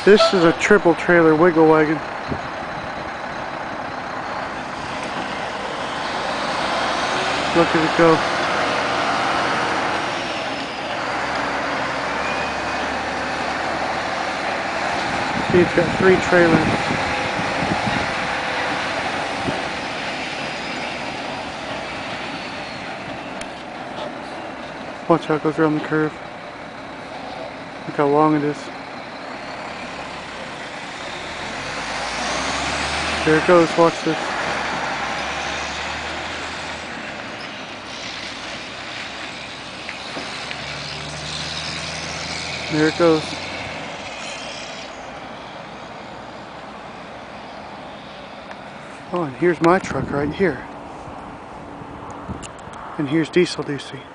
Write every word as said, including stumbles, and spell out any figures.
This is a triple trailer wiggle wagon. Look at it go. See, it's got three trailers. Watch how it goes around the curve. Look how long it is. There it goes, watch this. There it goes. Oh, and here's my truck right here. And here's Diesel Ducey.